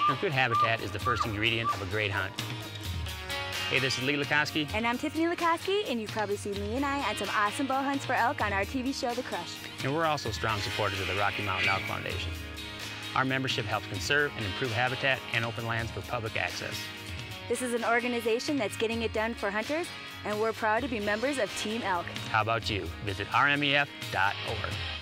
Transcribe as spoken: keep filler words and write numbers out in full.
Now, good habitat is the first ingredient of a great hunt. Hey, this is Lee Lakosky. And I'm Tiffany Lakosky, and you've probably seen me and I on some awesome bow hunts for elk on our T V show, The Crush. And we're also strong supporters of the Rocky Mountain Elk Foundation. Our membership helps conserve and improve habitat and open lands for public access. This is an organization that's getting it done for hunters, and we're proud to be members of Team Elk. How about you? Visit R M E F dot org.